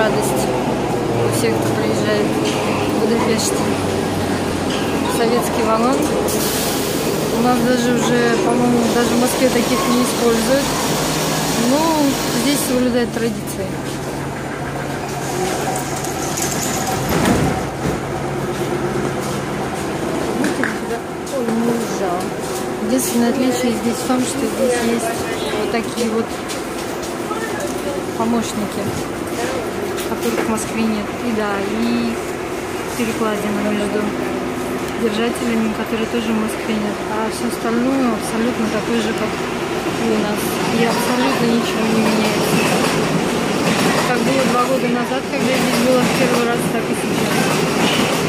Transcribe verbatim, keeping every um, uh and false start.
радость у всех, кто приезжает в Будапешт. Советский вагон. У нас даже уже, по-моему, даже в Москве таких не используют. Но здесь соблюдают традиции. Ой, не уезжал. Единственное отличие здесь в том, что здесь есть вот такие вот помощники, которых в Москве нет. И да, и перекладина между держателями, которые тоже в Москве нет. А все остальное абсолютно такое же, как и у нас. И абсолютно ничего не меняется. Как было два года назад, когда я здесь была в первый раз, так и сейчас.